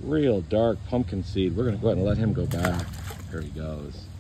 real dark pumpkin seed. We're gonna go ahead and let him go back. There he goes.